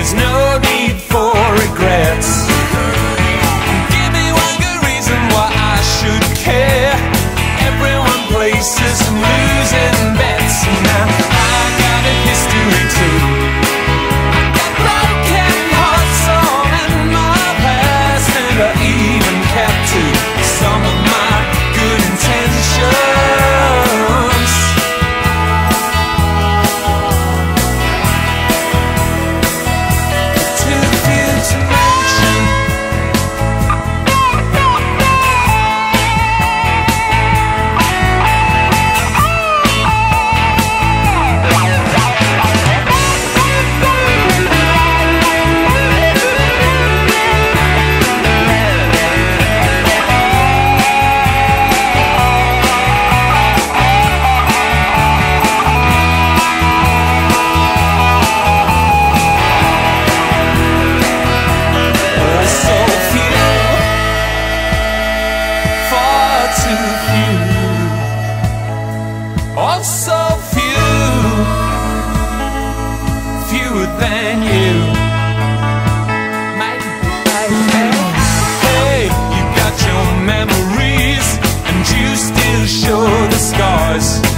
there's no need for regrets. Give me one good reason why I should care. Everyone places and losing bets. Now I got a history too. I got broken hearts all in my past, and I even captured some of my good intentions. Too few to mention. So few, far too few. Oh, so few, fewer than you. Hey, you got your memories, and you still show the scars.